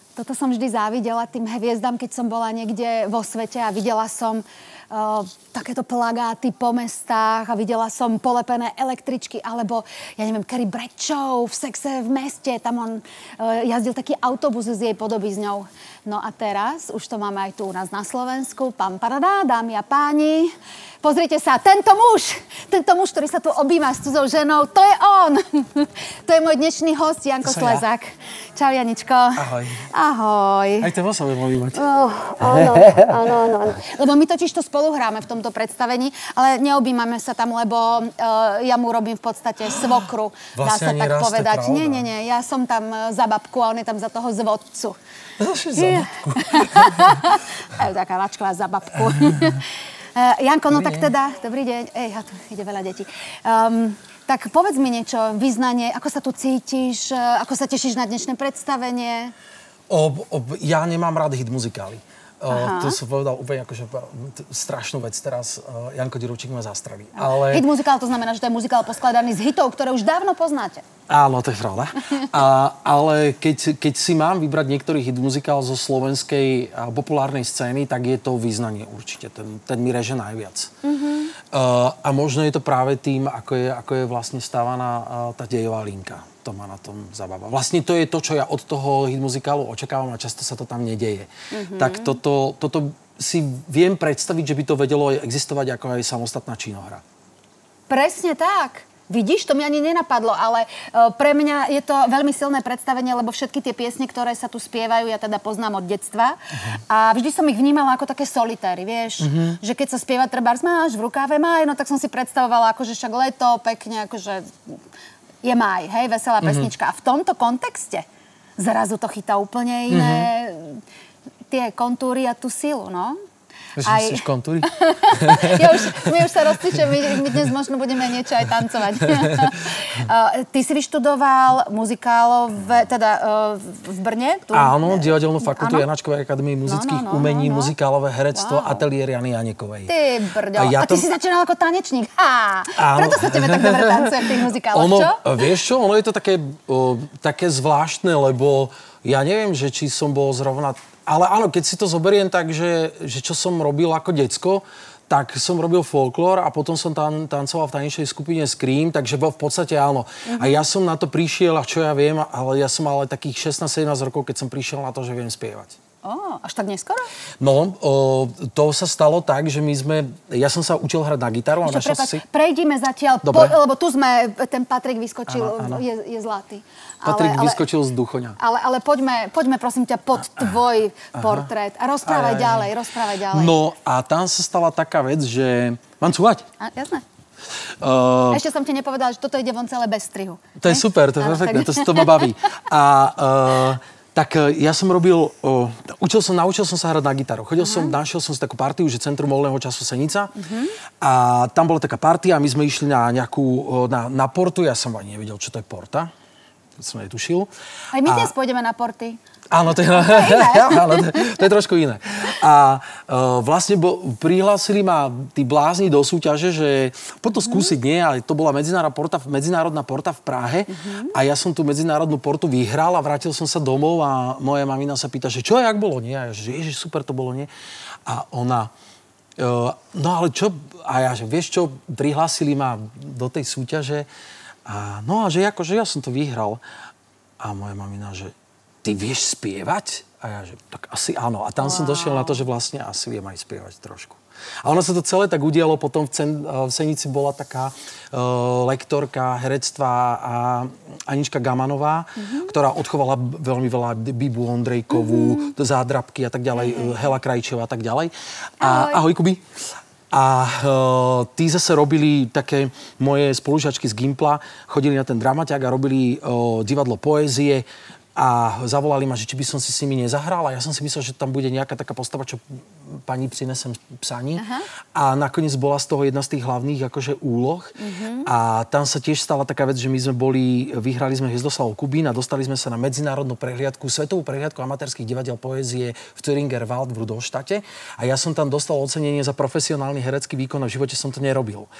Toto som vždy závidela tým hviezdam, keď som bola niekde vo svete a videla som takéto plagáty po mestách a videla som polepené električky, alebo, ja neviem, Carrie Bradshaw v Sexe v meste, tam on jazdil taký autobus s jej podobizňou. No a teraz, už to máme aj tu u nás na Slovensku, pam paradá, dámy a páni, pozrite sa, tento muž, ktorý sa tu objíma s cudzou ženou, to je on. To je môj dnešný host, Janko Slezák. Ja. Čau, Janičko. Ahoj. Ahoj. Aj to sa budem objímať. Áno. Lebo my totiž to spolu hráme v tomto predstavení, ale neobjímame sa tam, lebo ja mu robím v podstate svokru. Dá sa tak povedať. Nie, ja som tam za babku a on je tam za toho zvodcu. Taká mačková za babku. Janko, no tak teda, dobrý deň. Tu ide veľa detí. Tak povedz mi niečo, vyznanie, ako sa tu cítiš, ako sa tešíš na dnešné predstavenie? Ja nemám rád hit muzikály. To som povedal úplne akože strašnú vec teraz. Janko Dirovčík ma zastrelí. Ale... Hit muzikál to znamená, že to je muzikál poskladaný z hitov, ktoré už dávno poznáte. Áno, to je pravda. Ale keď si mám vybrať niektorý hit muzikál zo slovenskej populárnej scény, tak je to Vyznanie určite. Ten mi reže najviac. A možno je to práve tým, ako je vlastne stávaná tá dejová linka. To ma na tom zabáva. Vlastne to je to, čo ja od toho hit muzikálu očakávam a často sa to tam nedeje. Tak toto si viem predstaviť, že by to vedelo existovať ako aj samostatná činohra. Presne tak. Vidíš, to mi ani nenapadlo, ale pre mňa je to veľmi silné predstavenie, lebo všetky tie piesne, ktoré sa tu spievajú, ja teda poznám od detstva. A vždy som ich vnímala ako také solitáry, vieš? Že keď sa spieva trebárs máš v rukáve máj, no tak som si predstavovala akože však leto, pekne, akože je máj, hej, veselá pesnička. A v tomto kontexte zrazu to chytá úplne iné tie kontúry a tú silu, no. Myslíš kontúry? My už sa rozcvičujeme, my dnes možno budeme niečo aj tancovať. Ty si vyštudoval muzikálové, teda v Brne? Áno, divadelnú fakultu Janáčkovej akadémie muzických umení, muzikálové herectvo, ateliér Jany Janekovej. Ty brďo. A ty si začínal ako tanečník. Preto sa tebe tak dobre tancuje v tých muzikáloch, čo? Vieš čo, ono je to také zvláštne, lebo ja neviem, že či som bol zrovna... Ale áno, keď si to zoberiem tak, že čo som robil ako decko, tak som robil folklór a potom som tancoval v tanečnej skupine Scream, takže v podstate áno. A ja som na to prišiel, a čo ja viem, ale ja som mal aj takých 16-17 rokov, keď som prišiel na to, že viem spievať. Až tak neskoro? No, to sa stalo tak, že ja som sa učil hrať na gitaru. Prejdime zatiaľ, lebo tu sme, ten Patrik vyskočil, áno. Je zlatý. Patrik vyskočil z Duchoňa. Ale poďme prosím ťa pod tvoj portrét a rozprávaj ďalej. No a tam sa stala taká vec, že... Mám cúvať? Jasné. Ešte som ti nepovedala, že toto ide von celé bez strihu. To je super, to je perfektné, to ma baví. Tak ja som naučil som sa hrať na gitaru. Našiel som si takú partiu, že Centrum voľného času Senica. A tam bola taká partia a my sme išli na portu. Ja som ani nevedel, čo to je porta. To som netušil. Aj my dnes pôjdeme na porty. Áno, to je trošku iné. A vlastne prihlásili ma tí blázni do súťaže, že poďme to skúsiť, nie, ale to bola medzinárodná porta v Prahe a ja som tú medzinárodnú portu vyhral a vrátil som sa domov a moja mamina sa pýta, že čo, jak bolo, nie? A ja, že ježiš, super to bolo, nie? A ona, no ale čo? A ja, že vieš čo, prihlásili ma do tej súťaže a no a že ja som to vyhral. A moja mamina, že ty vieš spievať? A ja, že tak asi áno. A tam som došiel na to, že vlastne asi viem aj spievať trošku. A ono sa to celé tak udialo. Potom v Senici bola taká lektorka herectva a Anička Gamanová, ktorá odchovala veľmi veľa Bibu Ondrejkovú, Zádrabky a tak ďalej, Hela Krajčová a tak ďalej. Ahoj Kubi. A tí zase robili také moje spolužiačky z Gimpla, chodili na ten dramaťák a robili divadlo poézie a zavolali ma, že či by som si s nimi nezahral a ja som si myslel, že tam bude nejaká taká postava, čo pani prinesem psaní. A nakoniec bola z toho jedna z tých hlavných akože úloh. A tam sa tiež stala taká vec, že my sme vyhrali sme Hviezdoslav Kubín a dostali sme sa na medzinárodnú prehliadku, svetovú prehliadku amatérskych divadiel poézie v Thüringer Wald v Rudolštate. A ja som tam dostal ocenenie za profesionálny herecký výkon a v živote som to nerobil.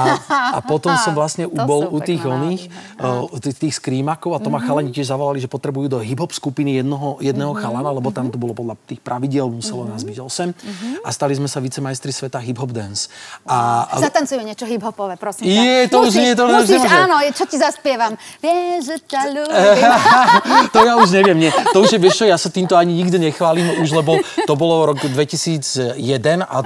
A potom som vlastne bol u tých tých skrímakov a to ma chalani tiež zavolali, že potrebujú potrebujú do hip-hop skupiny jedného chalana, lebo tam to bolo podľa tých pravidiel, muselo nás byť 8. A stali sme sa vicemajstri sveta hip-hop dance. Zatancujme niečo hip-hopové, prosím ťa. Musíš, áno, čo ti zaspievam? Vieš, že ťa ľúbim. To ja už neviem, nie. To už je, vieš čo, ja sa týmto ani nikdy nechválim, už lebo to bolo rok 2001 a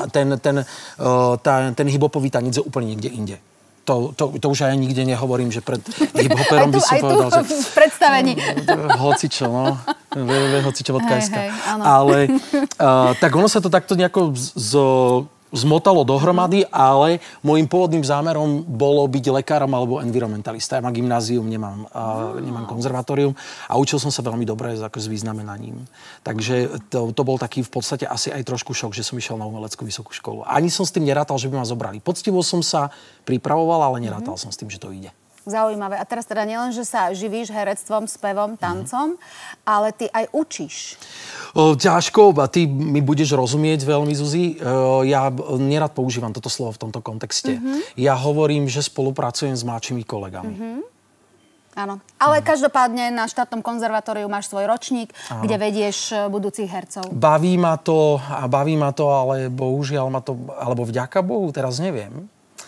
ten hip-hopový tanec je úplne niekde inde. To už aj nikde nehovorím, že pred hip-hoperom by som povedal, že... Aj tu v predstavení. Hocičo, no. www.hocičo.sk. Ale tak ono sa to takto nejako zmotalo dohromady, ale môjim pôvodným zámerom bolo byť lekárom alebo environmentalista. Ja mám gymnázium, nemám konzervatórium a učil som sa veľmi dobre s významenaním. Takže to bol taký v podstate asi aj trošku šok, že som išiel na umeleckú vysokú školu. Ani som s tým nerátal, že by ma zobrali. Poctivo som sa pripravoval, ale nerátal som s tým, že to ide. Zaujímavé. A teraz teda nielen, že sa živíš herectvom, spevom, tancom, ale ty aj učíš. Ťažko, a ty mi budeš rozumieť veľmi, Zuzi. Ja nerad používam toto slovo v tomto kontexte. Ja hovorím, že spolupracujem s mladšími kolegami. Áno. Ale každopádne na štátnom konzervatóriu máš svoj ročník, kde vedieš budúcich hercov. Baví ma to, ale bohužiaľ ma to, alebo vďaka Bohu, teraz neviem.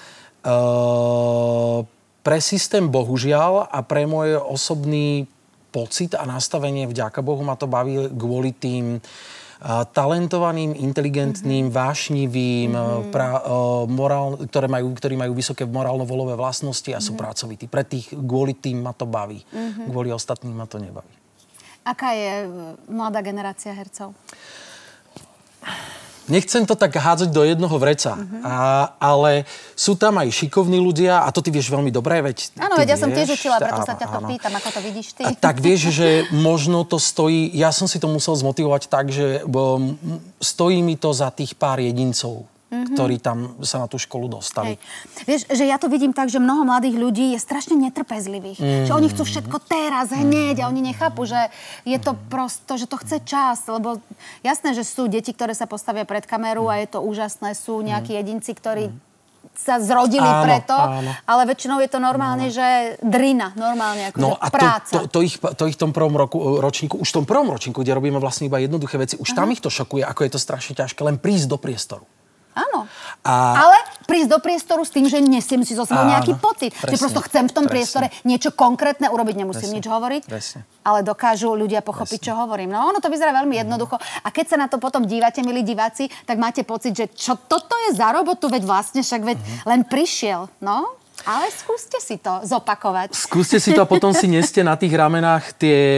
Pre systém bohužiaľ a pre môj osobný pocit a nastavenie vďaka Bohu ma to baví kvôli tým talentovaným, inteligentným, vášnivým, ktorí majú vysoké morálno-volové vlastnosti a sú pracovití. Kvôli tým ma to baví. Kvôli ostatným ma to nebaví. Aká je mladá generácia hercov? Nechcem to tak hádzať do jednoho vreca, ale sú tam aj šikovní ľudia a to ty vieš veľmi dobre, veď áno, ja som tiež učila, preto sa ťa to pýtam, ako to vidíš ty. A tak vieš, že možno to stojí, ja som si to musel zmotivovať tak, že stojí mi to za tých pár jedincov, ktorí tam sa na tú školu dostali. Vieš, že ja to vidím tak, že mnoho mladých ľudí je strašne netrpezlivých. Že oni chcú všetko teraz, hneď a oni nechápu, že je to prosto, že to chce čas. Lebo jasné, že sú deti, ktoré sa postavia pred kameru a je to úžasné. Sú nejakí jedinci, ktorí sa zrodili preto, ale väčšinou je to normálne, že drina, normálne ako práca. To ich v tom prvom ročníku, už v tom prvom ročníku, kde robíme vlastne iba jednoduché veci, už tam ich to šokuje, ako je to strašne ťažké len prísť do priestoru. Áno. Ale prísť do priestoru s tým, že nesiem si zo sebou nejaký pocit. Že prosto chcem v tom priestore niečo konkrétne urobiť, nemusím nič hovoriť. Ale dokážu ľudia pochopiť, čo hovorím. No ono to vyzerá veľmi jednoducho. A keď sa na to potom dívate, milí diváci, tak máte pocit, že čo toto je za robotu, veď vlastne však len prišiel. No, ale skúste si to zopakovať. Skúste si to a potom si neste na tých ramenách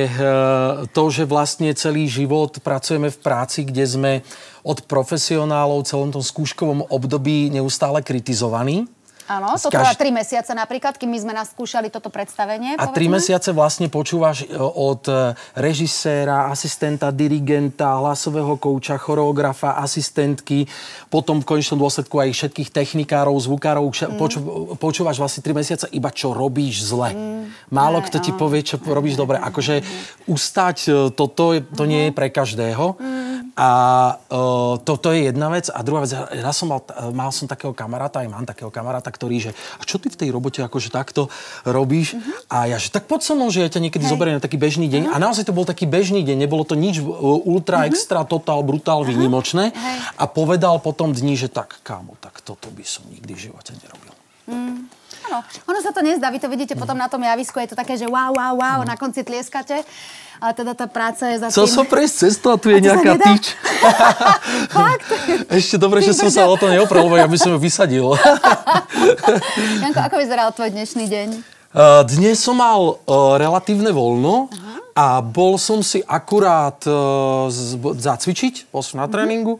to, že vlastne celý život pracujeme v práci, kde sme od profesionálov v celom tom skúškovom období neustále kritizovaní. Áno, to trvá 3 mesiace napríklad, kým my sme naskúšali toto predstavenie. A 3 mesiace vlastne počúvaš od režiséra, asistenta, dirigenta, hlasového kouča, choreografa, asistentky, potom v konečnom dôsledku aj všetkých technikárov, zvukárov. Počúvaš vlastne 3 mesiace iba čo robíš zle. Málo kto ti povie, čo robíš dobre. Akože ustať toto, to nie je pre každého. A toto je jedna vec. A druhá vec, ja mal som takého kamaráta, aj mám takého kamaráta, ktorý, že a čo ty v tej robote akože takto robíš? A ja, že tak poď so mnou, že ja ťa niekedy zoberiem na taký bežný deň. A naozaj to bol taký bežný deň, nebolo to nič ultra, extra, total, brutál, výnimočné. A povedal potom dní, že tak, kámo, tak toto by som nikdy v živote nerobil. Áno, ono sa to nezdá, vy to vidíte potom na tom javisku, je to také, že wow, na konci tlieskate. Ale teda tá práca je za tým... Chcel som prejsť cestu a tu je nejaká tyč. Fakt? Ešte dobre, že som sa o to neoprel, lebo ja by som ju vysadil. Janko, ako vyzeral tvoj dnešný deň? Dnes som mal relatívne voľno a bol som si akurát zacvičiť, bol som na tréningu.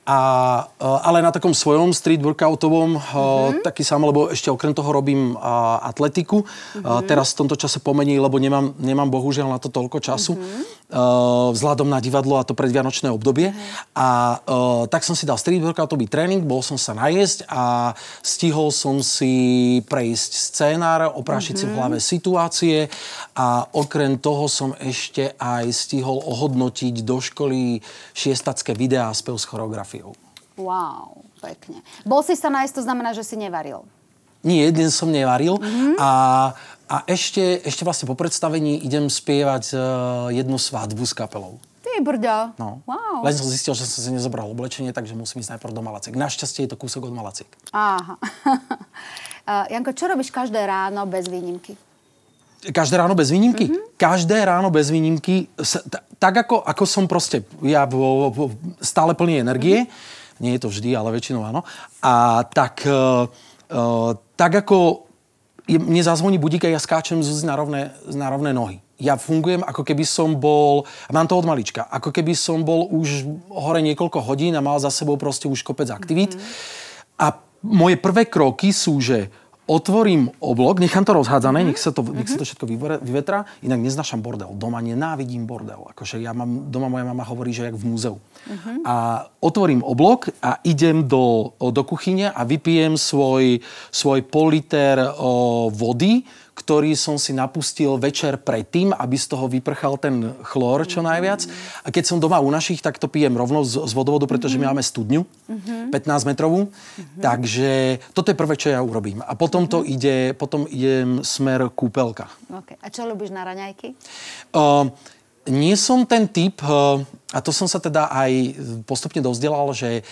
Ale na takom svojom street workoutovom, taký sám, lebo ešte okrem toho robím atletiku. Teraz v tomto čase pomení, lebo nemám bohužiaľ na to toľko času. Vzhľadom na divadlo a to predvianočné obdobie. A tak som si dal street workoutový tréning, bol som sa najesť a stihol som si prejsť scénár, oprášiť si v hlave situácie a okrem toho som ešte aj stihol ohodnotiť do školy šiestacké videá a spev s choreografiou. Wow, pekne. Bol si sa nájsť, to znamená, že si nevaril? Nie, dnes som nevaril. A ešte vlastne po predstavení idem spievať jednu svadbu s kapelou. Ty brďo. No. Wow. Len som zistil, že som si nezobral oblečenie, takže musím ísť najprv do Malaciek. Našťastie je to kúsok od Malaciek. Aha. Janko, čo robíš každé ráno bez výnimky? Každé ráno bez výnimky? Každé ráno bez výnimky. Tak ako som proste, ja stále plný energie, nie je to vždy, ale väčšinou áno. A tak ako mne zazvoní budík a ja skáčem na rovné nohy. Ja fungujem, ako keby som bol, mám to od malička, ako keby som bol už hore niekoľko hodín a mal za sebou proste už kopec aktivít. A moje prvé kroky sú, že otvorím oblok, nechám to rozhádzané, nech sa to všetko vyvetrá, inak neznášam bordel. Doma nenávidím bordel. Akože doma moja mama hovorí, že jak v múzeu. A otvorím oblok a idem do kuchyne a vypijem svoj politer vody, ktorý som si napustil večer predtým, aby z toho vyprchal ten chlór čo najviac. A keď som doma u našich, tak to pijem rovno z vodovodu, pretože my máme studňu, 15-metrovú. Takže toto je prvé, čo ja urobím. A potom idem smer kúpelka. Okay. A čo ľubíš na raňajky? Nie som ten typ, a to som sa teda aj postupne dozdelal, že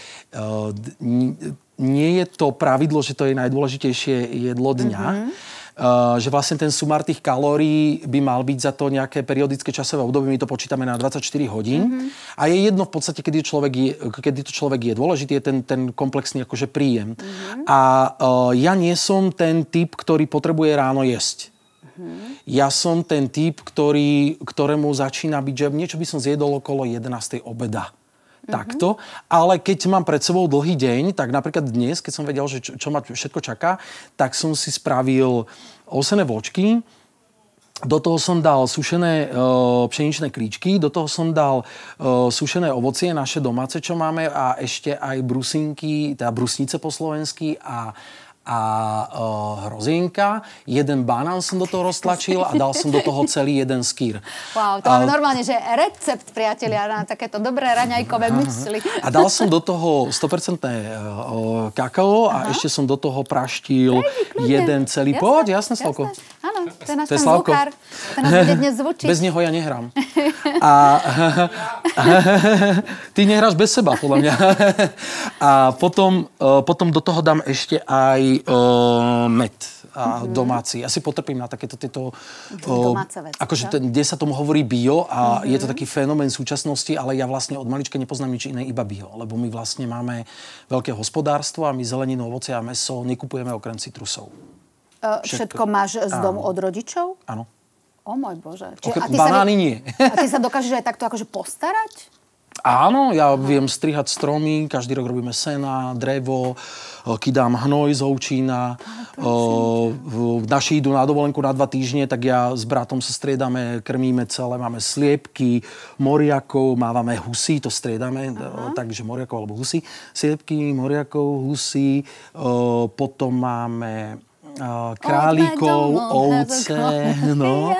nie je to pravidlo, že to je najdôležitejšie jedlo dňa. Že vlastne ten sumár tých kalórií by mal byť za to nejaké periodické časové obdobie. My to počítame na 24 hodín. A je jedno v podstate, kedy to človek je. Dôležitý je ten komplexný akože príjem. A ja nie som ten typ, ktorý potrebuje ráno jesť. Ja som ten typ, ktorému začína byť, že niečo by som zjedol okolo 11. obeda. Takto, ale keď mám pred sebou dlhý deň, tak napríklad dnes, keď som vedel, že čo ma všetko čaká, tak som si spravil ovsené vločky, do toho som dal sušené pšeničné kríčky, do toho som dal sušené ovocie, naše domáce, čo máme, a ešte aj brusinky, teda brusnice po slovensky a hrozienka. Jeden banán som do toho roztlačil a dal som do toho celý jeden skyr. Wow, to máme normálne, že recept, priatelia, na takéto dobré raňajkové mysli. A dal som do toho 100% kakao a ešte som do toho praštil jeden celý... Poď, jasné, Slavko. Áno, to je náš ten zvukár. Ten nás bude dnes zvučiť. Bez neho ja nehrám. A ty nehráš bez seba, podľa mňa. A potom do toho dám ešte aj med a domáci. Ja si potrpím na takéto tieto... domáce veci. Akože kde sa tomu hovorí bio a je to taký fenomén súčasnosti, ale ja vlastne od malička nepoznám nič iné, iba bio. Lebo my vlastne máme veľké hospodárstvo a my zeleninu, ovocie a mäso nekupujeme okrem citrusov. Všetko máš z domu od rodičov? Áno. O môj Bože. Banány nie. A ty sa dokážeš aj takto akože postarať? Áno, ja viem strihať stromy, každý rok robíme sena, drevo, kydám hnoj z ovčína. Naši idú na dovolenku na 2 týždne, tak ja s bratom sa striedame, krmíme celé, máme sliepky, moriakov, mávame husy, to striedame, takže moriakov alebo husy. Sliepky, moriakov, husy, potom máme králikov, ovce, no.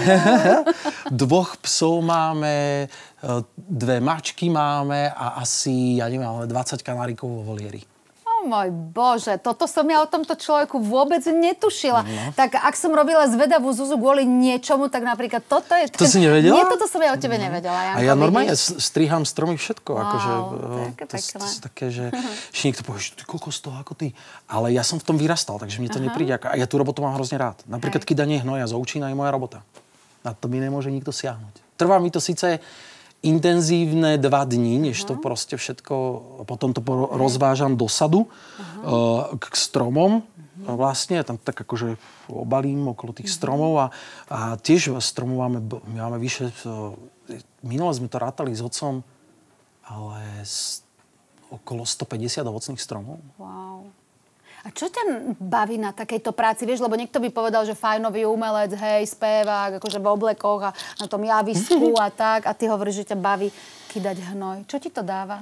2 psov máme, 2 mačky máme a asi, ja neviem, 20 kanárikov vo volieri. O môj Bože, toto som ja o tomto človeku vôbec netušila. No. Tak ak som robila zvedavú Zuzu kvôli niečomu, tak napríklad toto je... To si nevedela? Nie, toto som ja o tebe nevedela. A Janko, ja normálne striham stromy všetko. Wow, akože, to sú také, že niekto povie, že ty kokos toho ako ty. Ale ja som v tom vyrastal, takže mne to nepríde. A ja tú robotu mám hrozne rád. Napríklad kydanie hnoja z ovčína je moja robota. Na to mi nemôže nikto siahnuť. Trvá mi to síce intenzívne 2 dní, než to proste všetko, potom to rozvážam do sadu k stromom. Vlastne tam tak akože obalím okolo tých stromov a tiež stromov máme vyše, minule sme to rátali s otcom, ale okolo 150 ovocných stromov. Wow. A čo ťa baví na takejto práci? Vieš, lebo niekto by povedal, že fajnový umelec, hej, spevák, akože v oblekoch a na tom javisku a tak. A ty hovoríš, že ťa baví kydať hnoj. Čo ti to dáva?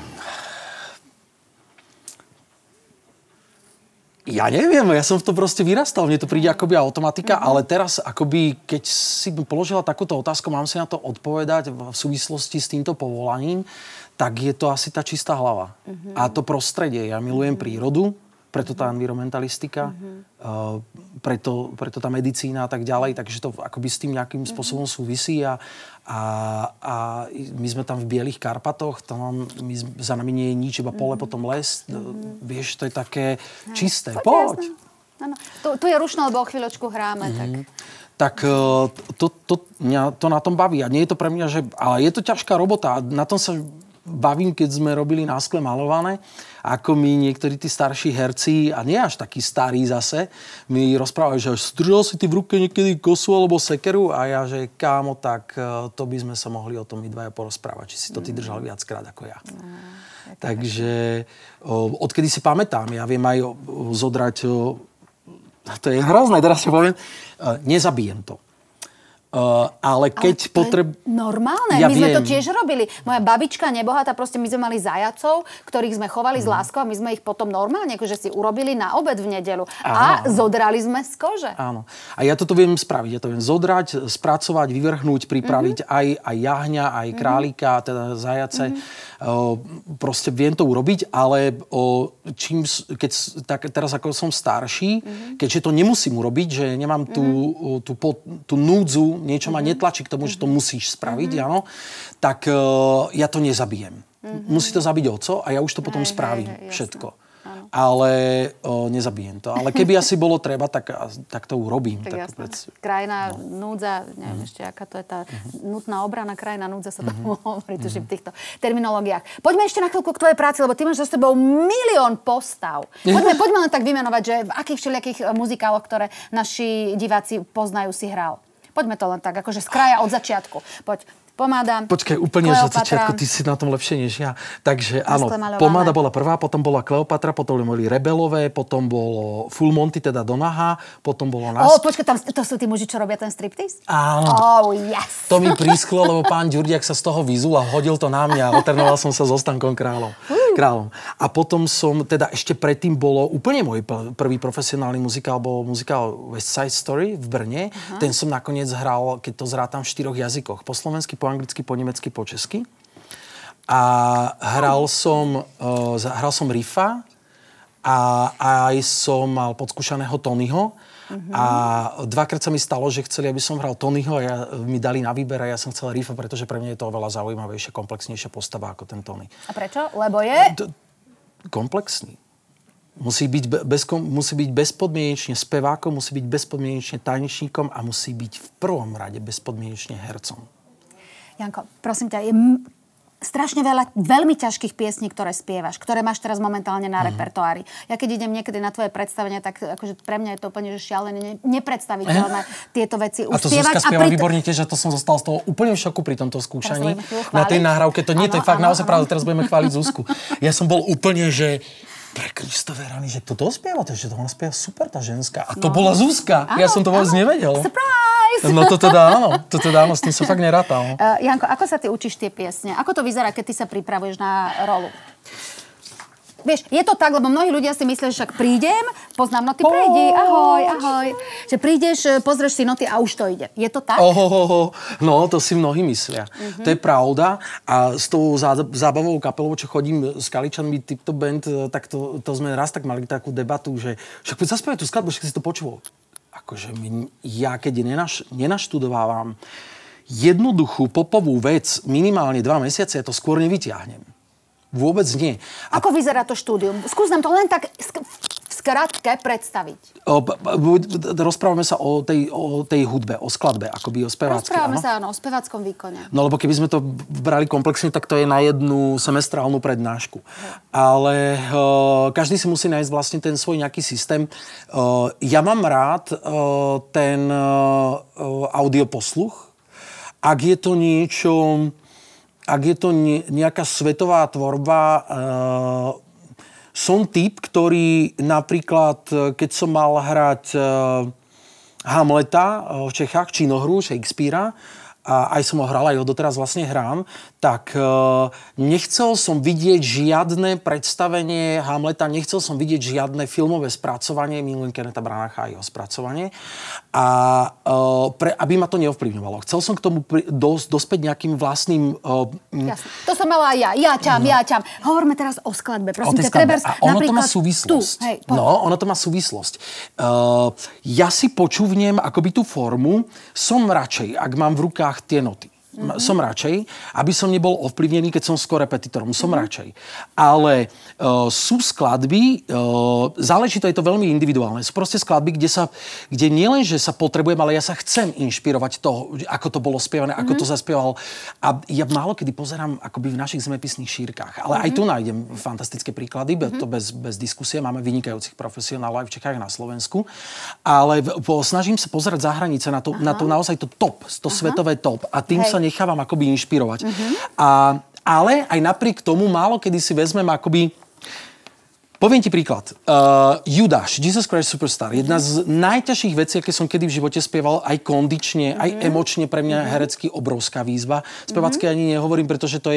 Ja neviem, ja som v tom proste vyrastal. Mne to príde akoby automatika, ale teraz akoby, keď si položila takúto otázku, mám si na to odpovedať v súvislosti s týmto povolaním, tak je to asi tá čistá hlava. A to prostredie. Ja milujem prírodu. preto tá environmentalistika, preto tá medicína a tak ďalej, takže to akoby s tým nejakým spôsobom súvisí a my sme tam v Bielých Karpatoch, za nami nie je nič, iba pole, potom les. Vieš, to je také čisté. Poď! Tu je rušno, lebo o chvíľočku hráme, tak to na tom baví. A nie je to pre mňa, ale je to ťažká robota. Na tom sa bavím, keď sme robili Na skle malované. Ako mi niektorí tí starší herci, a nie až takí starí zase, mi rozprávajú, že držal si ty v ruke niekedy kosu alebo sekeru a ja, že kámo, tak to by sme sa mohli o tom my dvaja porozprávať. Či si to ty držal viackrát ako ja. Takže odkedy si pamätám, ja viem aj zodrať, to je hrozné, teraz si poviem, nezabijem to. Ale keď normálne, ja my sme viem. to tiež robili. Moja babička nebohatá, proste my sme mali zajacov, ktorých sme chovali s láskou a my sme ich potom normálne akože si urobili na obed v nedeľu. A zodrali sme z kože. Áno. A ja toto viem spraviť. Ja to viem zodrať, spracovať, vyvrhnúť, pripraviť aj jahňa, aj králika, teda zajace. Proste viem to urobiť, ale teraz ako som starší, keďže to nemusím urobiť, že nemám tú núdzu, niečo ma netlačí k tomu, že to musíš spraviť, áno, tak ja to nezabijem. Musí to zabiť oco a ja už to potom spravím všetko. Ale nezabijem to. Ale keby asi bolo treba, tak to urobím. Tak krajná núdza, neviem ešte, aká to je tá nutná obrana, krajná núdza sa tomu hovorí, tuším, v týchto terminológiách. Poďme ešte na chvíľku k tvojej práci, lebo ty máš za sebou milión postav. Poďme len tak vymenovať, že v akých všelijakých muzikáloch, ktoré naši diváci poznajú, si hral. Poďme to len tak, akože z kraja od začiatku. Poď. Pomáda. Počkaj, úplne od začiatku, ty si na tom lepšie než ja. Takže áno, Pomáda bola prvá, potom bola Kleopatra, potom boli Rebelové, potom bolo Full Monty, teda Donaha, potom bolo počkaj, tam to sú tí muži, čo robia ten striptease? Áno. Yes. To mi prísklo, lebo pán Ďurdiak sa z toho vyzul a hodil to na mňa a otrnoval som sa so Stankom kráľom. A potom som, teda ešte predtým bolo úplne môj prvý profesionálny muzikál, bol muzikál West Side Story v Brne. Ten som nakoniec hral, keď to zrátam, v 4 jazykoch. Po slovensky, po anglicky, po nemecky, po česky. A hral som riffa a aj som mal podskúšaného Tonyho. A dvakrát sa mi stalo, že chceli, aby som hral Tonyho a mi dali na výber a ja som chcel riffa, pretože pre mňa je to oveľa zaujímavejšia, komplexnejšia postava ako ten Tony. A prečo? Lebo je? Komplexný. Musí byť bezpodmienečne spevákom, musí byť bezpodmienečne tanečníkom a musí byť v prvom rade bezpodmienečne hercom. Janko, prosím ťa, je strašne veľa veľmi ťažkých piesní, ktoré spievaš, ktoré máš teraz momentálne na repertoári. Ja keď idem niekedy na tvoje predstavenia, tak akože pre mňa je to úplne šialené, nepredstaviteľné tieto veci uspievať. A to Zuzka spieva výborne tiež, že to som zostal z toho úplne v šoku pri tomto skúšaní. Na tej nahrávke to nie, to je fakt naozaj pravda, teraz budeme chváliť Zuzku. Ja som bol úplne, že pre Kristové rany, že kto to spieva? To ona spieva super, tá ženská. A to bola Zuzka. Ja som to vôbec nevedel. Surprise! No to teda áno, s tým som fakt nerátal. Janko, ako sa ty učíš tie piesne? Ako to vyzerá, keď ty sa pripravuješ na rolu? Vieš, je to tak, lebo mnohí ľudia si myslia, že však prídem, poznám noty, prejdi, ahoj. Že prídeš, pozrieš si noty a už to ide. Je to tak? No, to si mnohí myslia. To je pravda. A s tou zábavou kapelou, čo chodím s Kaličanmi, Tip Top Band, tak to sme raz tak mali takú debatu, že však poď zaspievaj tú skladbu, však si to počúval. Akože ja keď nenaštudovávam jednoduchú popovú vec minimálne 2 mesiace, ja to skôr nevyťahnem. Vôbec nie. Ako vyzerá to štúdium? Skús nám to len tak v skratke predstaviť. Rozprávame sa o tej hudbe, o skladbe, akoby o speváckej. Rozprávame sa o speváckom výkone. No lebo keby sme to brali komplexne, tak to je na jednu semestrálnu prednášku. Ale každý si musí nájsť vlastne ten svoj nejaký systém. Ja mám rád ten audioposluch. Ak je to nejaká svetová tvorba, som typ, ktorý napríklad, keď som mal hrať Hamleta v Čechách, činohru Shakespearea, a aj som ho hral, aj ho doteraz vlastne hrám, tak nechcel som vidieť žiadne predstavenie Hamleta, nechcel som vidieť žiadne filmové spracovanie, milujem Kennetha Branacha a jeho spracovanie, a aby ma to neovplyvňovalo. Chcel som k tomu dospäť nejakým vlastným... Jasne. To som mala aj ja. Ja ťam. Hovoríme teraz o skladbe, prosím ťa. A ono to má súvislosť. Ono to má súvislosť. Ja si počúvnem akoby tú formu, som radšej, ak mám v rukách tie noty. Som radšej, aby som nebol ovplyvnený, keď som s korepetitorom. Som radšej. Ale sú skladby, záleží to, je to veľmi individuálne. Sú proste skladby, kde nielen, že sa potrebujem, ale ja sa chcem inšpirovať toho, ako to bolo spievané, ako to zaspieval. A ja málo kedy pozerám akoby v našich zemepisných šírkach. Ale aj tu nájdem fantastické príklady, to bez diskusie. Máme vynikajúcich profesionálov aj v Čechách, na Slovensku. Ale snažím sa pozerať za hranice na to naozaj to top, to svetové top. A tým sa nechávam akoby inšpirovať. Ale aj napriek tomu málo kedy si vezmem akoby... Poviem ti príklad. Judáš, Jesus Christ Superstar. Jedna z najťažších vecí, aké som kedy v živote spieval, aj kondične, aj emočne, pre mňa herecky obrovská výzva. Spevacké ani nehovorím, pretože to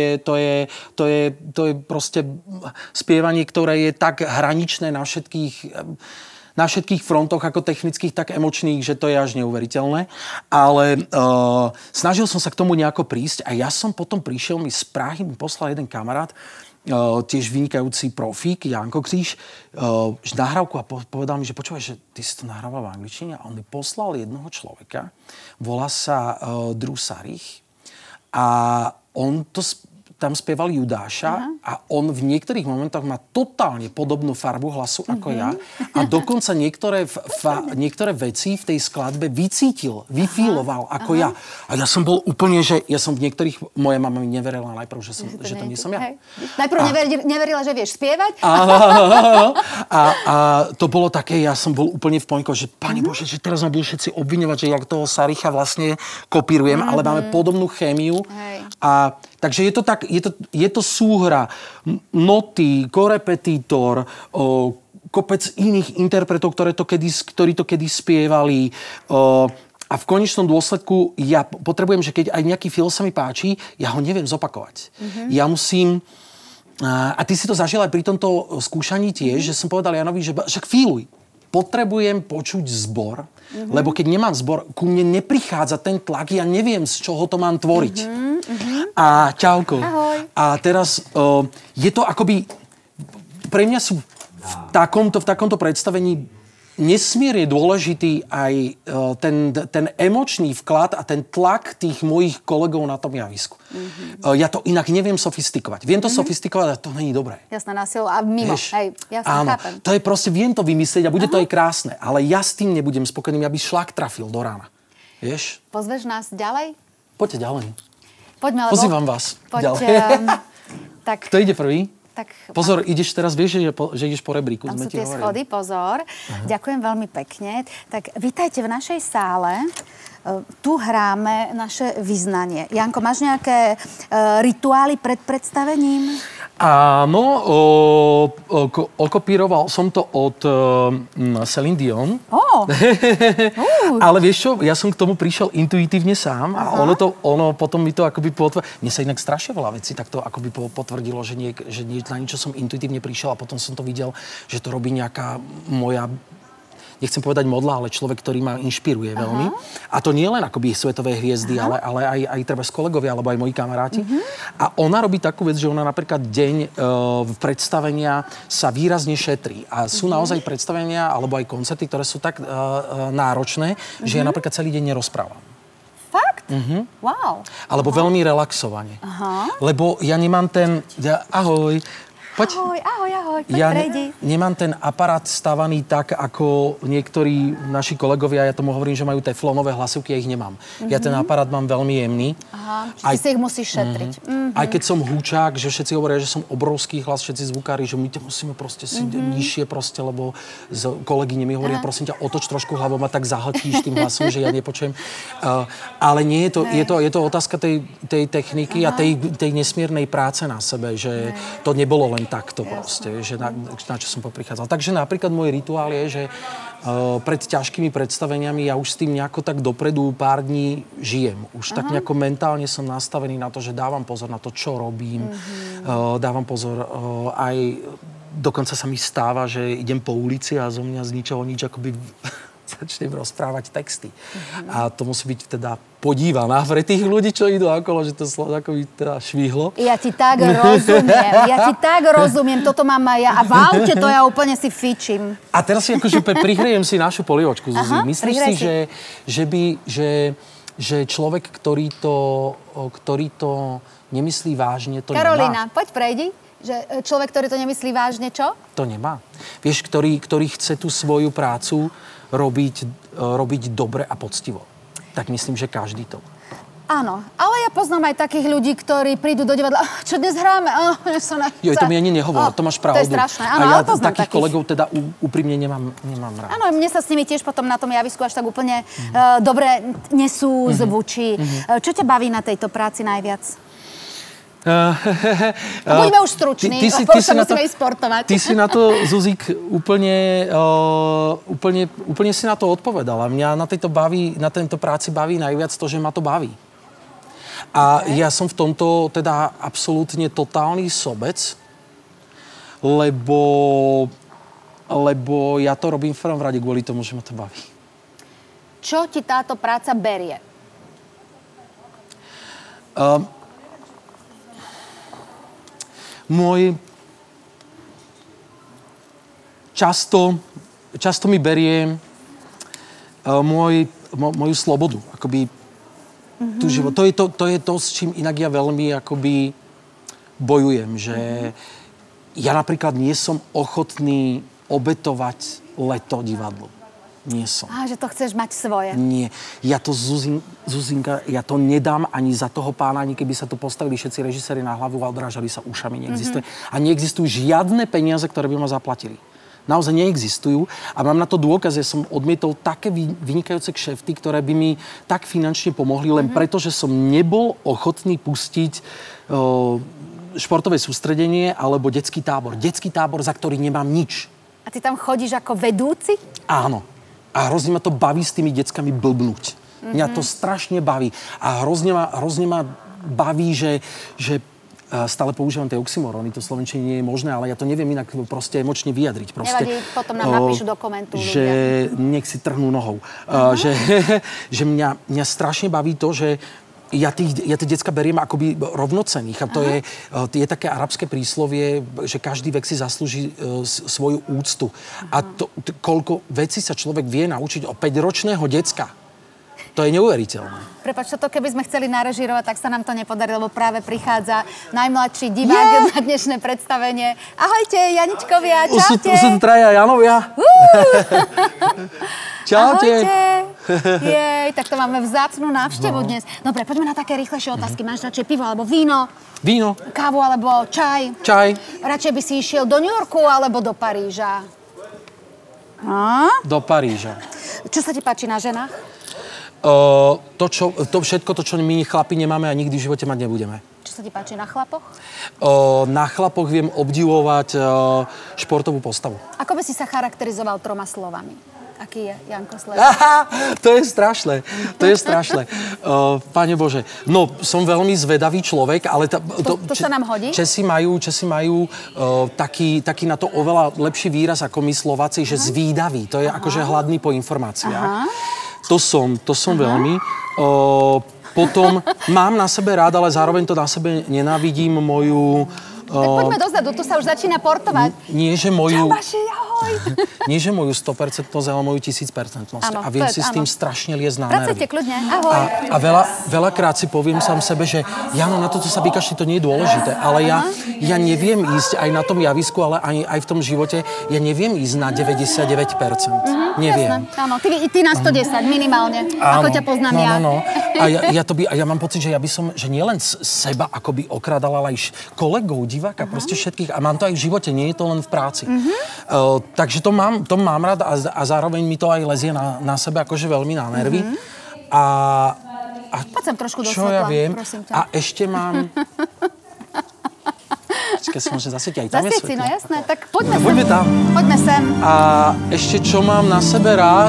je proste spievanie, ktoré je tak hraničné na všetkých frontoch, ako technických, tak emočných, že to je až neuveriteľné. Ale snažil som sa k tomu nejako prísť a ja som potom prišiel, mi z Prahy mi poslal jeden kamarát, tiež vynikajúci profík, Janko Kříž, nahrávku a povedal mi, že počúvaj, že ty si to nahrával v angličtine, a on mi poslal jednoho človeka, volá sa Drew Sarich, a on to tam spieval Judáša a on v niektorých momentoch má totálne podobnú farbu hlasu ako ja a dokonca niektoré veci v tej skladbe vyfíloval ako ja. A ja som bol úplne, že ja som v niektorých, moja mama mi neverila najprv, že to nie som ja. Hej. Najprv neverila, že vieš spievať. A to bolo také, ja som bol úplne v poňko, že Pane Bože, že teraz ma budú všetci obviňovať, že jak toho Saricha vlastne kopírujem, ale máme podobnú chémiu. A takže je to tak, je to súhra, noty, korepetítor, kopec iných interpretov, ktorí to kedy spievali. A v konečnom dôsledku ja potrebujem, že keď aj nejaký film sa mi páči, ja ho neviem zopakovať. Ja musím... A ty si to zažil aj pri tomto skúšaní tiež, že som povedal Janovi, že fíluj. Potrebujem počuť zbor, lebo keď nemám zbor, ku mne neprichádza ten tlak, ja neviem, z čoho to mám tvoriť. A čauko. Ahoj. A teraz je to akoby... Pre mňa sú v takomto predstavení nesmierne dôležitý aj ten emočný vklad a ten tlak tých mojich kolegov na tom javisku. Ja to inak neviem sofistikovať. Viem to sofistikovať, ale to není dobré. Jasné, na silu a mimo. Hej, áno, chápem. to je proste, viem to vymyslieť a bude to aj krásne, ale ja s tým nebudem spokojný, aby šlak trafil do rána. Vieš? Pozveš nás ďalej? Poďte ďalej. Poďme, lebo... Pozývam vás ďalej. Tak... Kto ide prvý? Tak, pozor, ideš teraz, vieš, že ideš po rebríku. Tam sú tie schody, pozor. Ďakujem veľmi pekne. Tak vítajte v našej sále. Tu hráme naše vyznanie. Janko, máš nejaké rituály pred predstavením? Áno, okopíroval som to od Celine Dion. Ale vieš čo, ja som k tomu prišiel intuitívne sám a ono potom mi to akoby potvrdilo. Mne sa inak strašne veľa vecí tak to akoby potvrdilo, že na niečo som intuitívne prišiel a potom som to videl, že to robí nejaká moja... Nechcem povedať modla, ale človek, ktorý ma inšpiruje veľmi. A to nie len akoby svetové hviezdy, ale aj treba kolegovia, alebo aj moji kamaráti. A ona robí takú vec, že ona napríklad deň predstavenia sa výrazne šetrí. A sú naozaj predstavenia, alebo aj koncerty, ktoré sú tak náročné, že ja napríklad celý deň nerozprávam. Fakt? Wow. Alebo veľmi relaxovane. Lebo ja nemám ten... Ahoj. Poď. Ahoj, ja prejdi. Nemám ten aparát stavaný tak, ako niektorí naši kolegovia, ja tomu hovorím, že majú teflonové hlasivky, ja ich nemám. Ja ten aparát mám veľmi jemný. Čiže si ich musíš šetriť. Aj keď som húčák, že všetci hovoria, že som obrovský hlas, všetci zvukári, že my to musíme proste si nižšie proste, lebo kolegyne mi hovoria, prosím ťa, otoč trošku hlavou, ma tak zahltíš tým hlasom, že ja nepočujem. Ale nie je to otázka tej techniky a tej nesmiernej práce na sebe, že to nebolo len len takto proste, že na čo som poprichádzal. Takže napríklad môj rituál je, že pred ťažkými predstaveniami ja už s tým nejako tak dopredu pár dní žijem. Už tak nejako mentálne som nastavený na to, že dávam pozor na to, čo robím. Dávam pozor aj... Dokonca sa mi stáva, že idem po ulici a zo mňa z ničoho nič akoby začnem rozprávať texty. A to musí byť teda podívaná pre tých ľudí, čo idú okolo, že to slovo ako by teda švihlo. Ja ti tak rozumiem. Toto mám aj ja. A v aute to ja úplne si fičím. A teraz si akože prihrejem si našu polievočku, Zuzi. Myslíš si, že človek, ktorý to nemyslí vážne, to Karolína, nemá? poď prejdi. Že človek, ktorý to nemyslí vážne, čo? To nemá. Vieš, ktorý chce tú svoju prácu robiť dobre a poctivo. Tak myslím, že každý to. Áno, ale ja poznám aj takých ľudí, ktorí prídu do divadla. Čo dnes hráme? Sa nechce. Jo, to mi ani nehovor, to máš pravdu. To je strašné. Áno, a ja poznám takých kolegov teda úprimne nemám rád. Áno, mne sa s nimi tiež potom na tom javisku až tak úplne dobre nesú zvučí. Čo ťa baví na tejto práci najviac? Buďme už struční, lebo sa musíme ísť sportovať. Ty si na to, Zuzík, úplne si na to odpovedala. Mňa na tejto práci baví najviac to, že ma to baví. A ja som v tomto teda absolútne totálny sobec, lebo ja to robím v prvom rade kvôli tomu, že ma to baví. Čo ti táto práca berie? Často mi berie moju slobodu, akoby tú život. To je to, s čím inak ja veľmi akoby bojujem, že ja napríklad nie som ochotný obetovať leto divadlu. Nie som. Že to chceš mať svoje. Nie. Ja to, Zuzinka, ja to nedám ani za toho pána, ani keby sa tu postavili všetci režiséri na hlavu a odrážali sa ušami. Neexistuje. A neexistujú žiadne peniaze, ktoré by ma zaplatili. Naozaj neexistujú. A mám na to dôkaz, že som odmietol také vynikajúce kšefty, ktoré by mi tak finančne pomohli, len preto, že som nebol ochotný pustiť športové sústredenie alebo detský tábor. Detský tábor, za ktorý nemám nič. A ty tam chodíš ako vedúci? Áno. A hrozne ma to baví s tými deckami blbnúť. Mňa to strašne baví. A hrozne ma baví, že stále používam tie oxymorony. To v slovenčine nie je možné, ale ja to neviem inak proste emočne vyjadriť. Proste, nevadí, potom nám napíšu do komentu ľudia. Že nech si trhnú nohou. Že mňa strašne baví to, že ja tie decka beriem akoby rovnocenných. A to je také arabské príslovie, že každý vek si zaslúži svoju úctu. A koľko vecí sa človek vie naučiť o 5-ročného decka. To je neuveriteľné. Prepáč, toto keby sme chceli narežírovať, tak sa nám to nepodarí, lebo práve prichádza najmladší divák na dnešné predstavenie. Ahojte, Janičkovia, čaute. Sú tu traja Janovia. Čaute. Ahojte. Jej, tak to máme vzácnu návštevu dnes. Dobre, poďme na také rýchlejšie otázky. Máš radšej pivo alebo víno? Víno. Kávu alebo čaj? Čaj. Radšej by si išiel do New Yorku alebo do Paríža? Do Paríža. Čo sa ti páči na ženách? Všetko to, čo my chlapi nemáme a nikdy v živote mať nebudeme. Čo sa ti páči na chlapoch? Na chlapoch viem obdivovať športovú postavu. Ako by si sa charakterizoval 3 slovami? Aký je Janko Slepa? To je strašné. Pane Bože. No, som veľmi zvedavý človek, ale... To sa nám hodí? Česi majú taký na to oveľa lepší výraz ako my Slováci, že zvídavý. To je akože hladný po informáciách. To som veľmi. Potom mám na sebe rád, ale zároveň to na sebe nenávidím moju... Tak poďme dozadu, tu sa už začína portovať. Nie, že moju... Čau, Baši, ahoj. Nie, že moju 100%, ale moju 1000%. A viem si s tým strašne liesť na nervy. Pracujte kľudne, ahoj. A veľakrát si poviem sám sebe, že Jano, na toto sa vykašli, to nie je dôležité. Ale ja neviem ísť aj na tom javisku, ale aj v tom živote, ja neviem ísť na 99%. Neviem. Jasné, áno. Ty na 110 minimálne. Ako ťa poznám ja. No. A ja mám pocit, že ja by som, že nielen seba akoby okradal, ale aj kolegov, diváka, proste všetkých. A mám to aj v živote, nie je to len v práci. Takže to mám rád a zároveň mi to aj lezie na sebe akože veľmi na nervy. A poď sem trošku do čo svetla, ja viem. prosím ťa. A ešte mám... Počkaj, sa môžem zasvietiť, aj tam je Zasvieti, svetlo. no jasné, tak poďme sem. Poďme tam. Poďme sem. A ešte čo mám na sebe rád?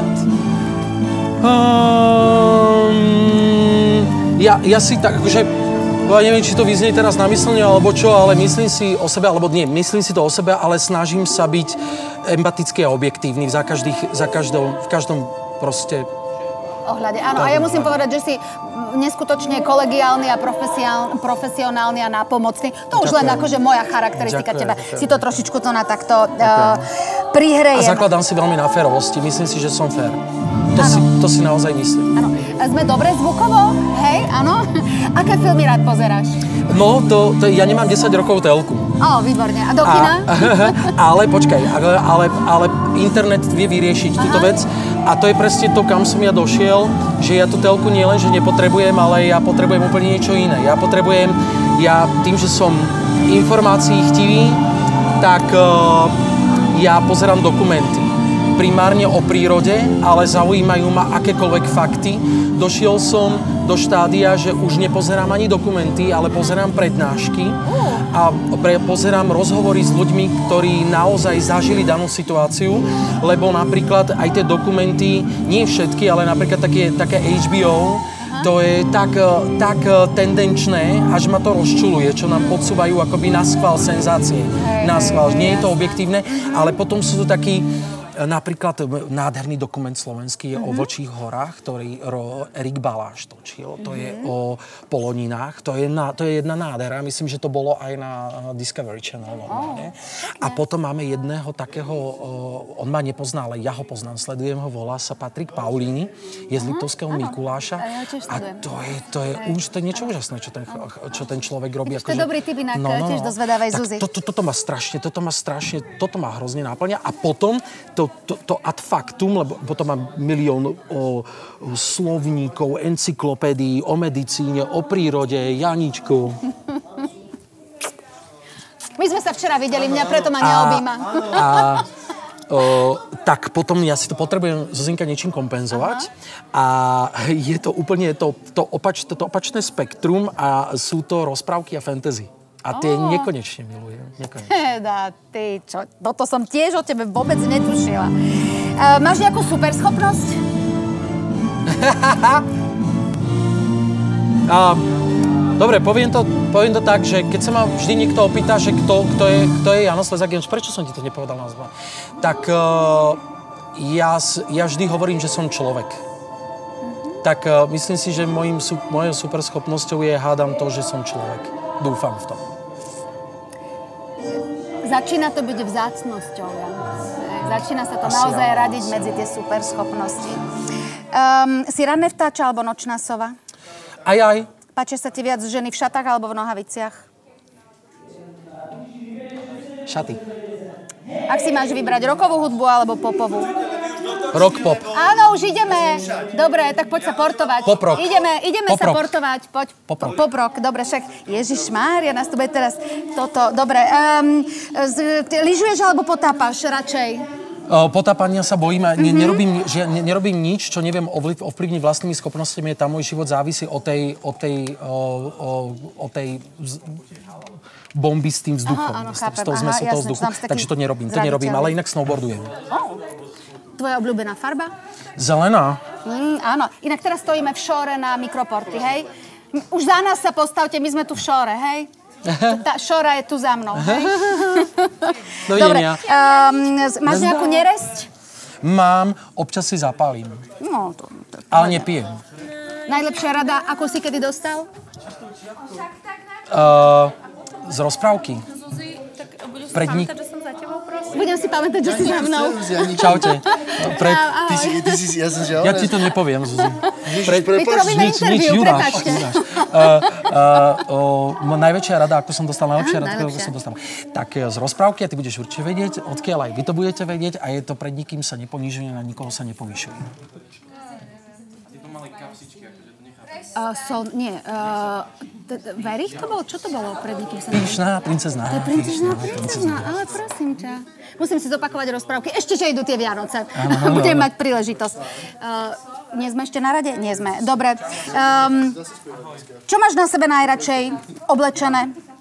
Ja si tak, akože, ja neviem, či to vyznie teraz namyslne, alebo čo, ale myslím si o sebe, alebo nie, myslím si to o sebe, ale snažím sa byť empatický a objektívny v každom proste ohľade. Áno, a ja musím povedať, že si neskutočne kolegiálny a profesionálny a nápomocný. To už len akože moja charakteristika teba. Si to trošičku to na takto prihrejem. A zakladám si veľmi na férovosti. Myslím si, že som fér. To si naozaj myslím. Áno. Sme dobre zvukovo? Hej, áno. Aké filmy rád pozeráš? No, ja nemám 10 rokov telku. Výborne. A do kina? Ale počkaj, ale internet vie vyriešiť túto vec. A to je presne to, kam som ja došiel, že ja tú telku nie len, že nepotrebujem, ale ja potrebujem úplne niečo iné. Ja tým, že som informácií chtivý, tak ja pozerám dokumenty. Primárne o prírode, ale zaujímajú ma akékoľvek fakty. Došiel som do štádia, že už nepozerám ani dokumenty, ale pozerám prednášky a pozerám rozhovory s ľuďmi, ktorí naozaj zažili danú situáciu, lebo napríklad aj tie dokumenty, nie všetky, ale napríklad také HBO, to je tak tendenčné, až ma to rozčuluje, čo nám podsúvajú akoby na schvál senzácie. Na schvál, nie je to objektívne, ale potom sú tu takí napríklad nádherný dokument slovenský je o Vlčích horách, ktorý Erik Baláš točil. To je o Poloninách. To je jedna nádhera. Myslím, že to bolo aj na Discovery Channel normálne. A potom máme jedného takého, on ma nepozná, ale ja ho poznám, sledujem ho, volá sa Patrik Paulíny, je z Liptovského Mikuláša. A to je niečo úžasné, čo ten človek robí. To je dobrý tip inak, tiež dozvedávaj Zuzi. Toto ma hrozne náplňa. A potom to ad factum, lebo potom mám milión slovníkov, encyklopédií o medicíne, o prírode, Janičku. My sme sa včera videli, mňa preto ma neobjíma. Tak potom ja si to potrebujem, Zuzinka, niečím kompenzovať. A je to úplne to opačné spektrum a sú to rozprávky a fantasy. A tie nekonečne milujem. Ty čo? Toto som tiež o tebe vôbec netušila. Máš nejakú superschopnosť? Dobre, poviem to tak, že keď sa ma vždy niekto opýta, že kto je Jano Slezák, prečo som ti to nepovedal nazva? Tak ja vždy hovorím, že som človek. Tak myslím si, že mojou superschopnosťou je, hádam to, že som človek. Dúfam v tom. Začína to byť vzácnosťou, Janko. Začína sa to naozaj radiť medzi tie superschopnosti. Si ranné vtáča alebo nočná sova? Aj. Páčia sa ti viac ženy v šatách alebo v nohaviciach? Šaty. Ak si máš vybrať rockovú hudbu alebo popovú? Rock pop. Áno, už ideme. Dobre, tak poď sa portovať. Poprok. Ideme sa portovať. Poď. Poprok. Dobre, však Ježišmária, nás tu bude teraz toto. Dobre. Lyžuješ alebo potápaš radšej? Potápania sa bojím a nerobím nič, čo neviem ovplyvniť vlastnými schopnostiami. Tam môj život závisí od tej bomby s tým vzduchom. Áno, s tou zmesou toho vzduchu. Takže to nerobím, ale inak snowboardujem. Tvoja obľúbená farba? Zelená. Áno. Inak teraz stojíme v šóre na Mikroporty, hej? Už za nás sa postavte, my sme tu v šóre, hej? Tá šóra je tu za mnou, hej? Dovidenia. Dobre. Máš nejakú neresť? Mám, občas si zapálim. No, ale nepijem. Najlepšia rada, ako si kedy dostal? Z rozprávky. Pred Budem si pamätať, že si za mnou. Čaute. Ja som žiaľ. Ja ti to nepoviem, Zuzi. My tu robíme interview, prepáčte. Najväčšia rada, ako som dostal, ako som dostal. Tak z rozprávky, a ty budeš určite vedieť, odkiaľ aj vy to budete vedieť, a je to pred nikým sa neponižuje, na nikoho sa nepovyšuje. Verich to bolo? Čo to bolo pred nikým sa Pyšná princezná. To je princezná, ale prosím ťa. Musím si zopakovať rozprávky. Ešte, že idú tie Vianoce. Budem mať príležitosť. Nie sme ešte na rade? Nie sme. Dobre. Čo máš na sebe najradšej oblečené?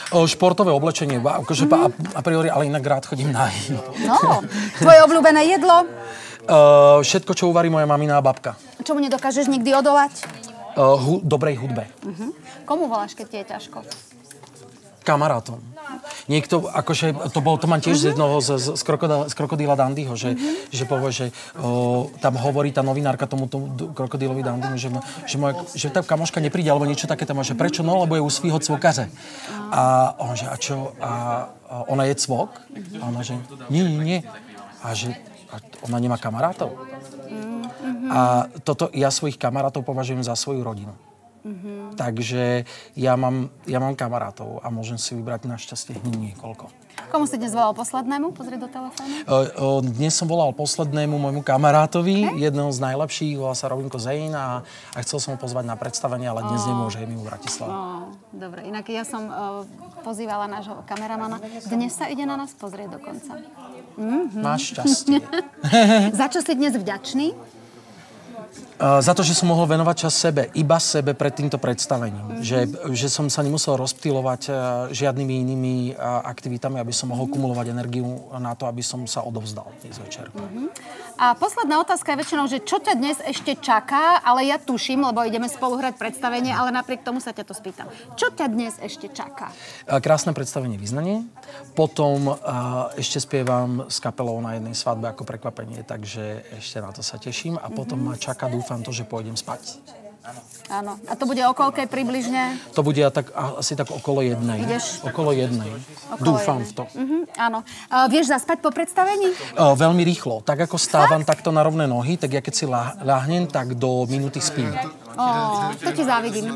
Športové oblečenie, akože a priori, ale inak rád chodím nahý. No, tvoje obľúbené jedlo? Všetko, čo uvarí moja mamina a babka. Čomu nedokážeš nikdy odolať? Dobrej hudbe. Komu voláš, keď ti je ťažko? Kamarátom. Niekto, akože, to mám tiež z jednoho z Krokodíla Dandyho, že povie, že tam hovorí tá novinárka tomu Krokodílovi Dandymu, že tá kamoška nepríde, alebo niečo také tam, že prečo? No, lebo je u svýho cvokaře. A on, že a čo? A ona je cvok? A ona, že nie. A že ona nemá kamarátov. A ja svojich kamarátov považujem za svoju rodinu. Takže ja mám kamarátov a môžem si vybrať našťastie niekoľko. Komu si dnes volal poslednému? Pozri do telefónu. Dnes som volal poslednému môjmu kamarátovi, jedného z najlepších, volal sa Robinko Zejn a chcel som ho pozvať na predstavenie, ale dnes nemôže, je mimo Bratislava. Dobre, inak ja som pozývala nášho kameramana. Dnes sa ide na nás pozrieť dokonca. Máš šťastie. Za čo si dnes vďačný? Za to, že som mohol venovať čas iba sebe pred týmto predstavením. Že som sa nemusel rozptýlovať žiadnymi inými aktivitami, aby som mohol kumulovať energiu na to, aby som sa odovzdal dnes večer. A posledná otázka je väčšinou, že čo ťa dnes ešte čaká, ale ja tuším, lebo ideme spolu hrať predstavenie, ale napriek tomu sa ťa to spýtam. Čo ťa dnes ešte čaká? Krásne predstavenie Vyznanie. Potom ešte spievam s kapelou na jednej svadbe ako prekvapenie, takže ešte na to sa teším. A potom ma čaká, dúfam to, že pôjdem spať. Áno. A to bude o koľkej približne? To bude asi tak okolo 1. Ideš? Okolo 1. Dúfam v to. Áno. Vieš zaspať po predstavení? Veľmi rýchlo. Tak ako stávam takto na rovné nohy, tak ja keď si ľahnem, tak do minúty spím. To ti závidím.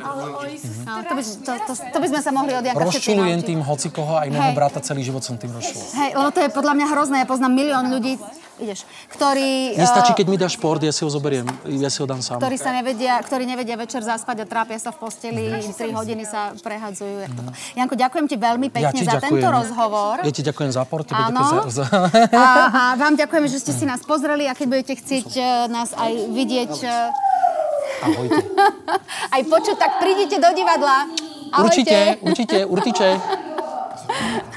To by sme sa mohli odjakať všetci naučiť. Rozčulujem tým hocikoho, aj môjho brata celý život som tým rozčuloval. Hej, lebo to je podľa mňa hrozné. Ja poznám milión ľudí, ktorí... Nestačí, keď mi dáš šport, ja si ho zoberiem, ja si ho dám sám. Ktorí nevedia večer zaspať a trápia sa v posteli, 3 hodiny sa prehadzujú. Janko, ďakujem ti veľmi pekne za tento rozhovor. Ja ti ďakujem za port. A vám ďakujeme, že ste si nás pozreli a keď budete chcieť nás aj vidieť... Ahojte. Aj počuť, tak prídite do divadla. Ahojte. Určite.